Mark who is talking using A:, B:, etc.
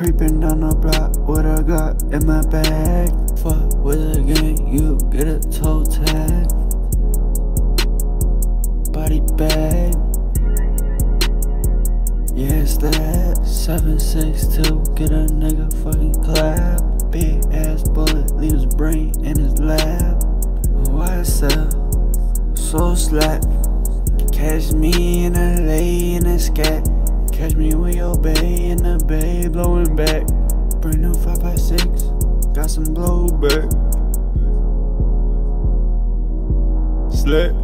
A: Creeping down the block with a Glock in my bag. Fuck with a gang, you get a toe tag. Body bag. Yeah, it's that 762, get a nigga fucking clap. Big ass bullet, leave his brain in his lab. YSL, so slap. Catch me in LA in a scat. Catch me with your bae in the bay, blowing back. Brand new 5x6, got some blowback. Slap.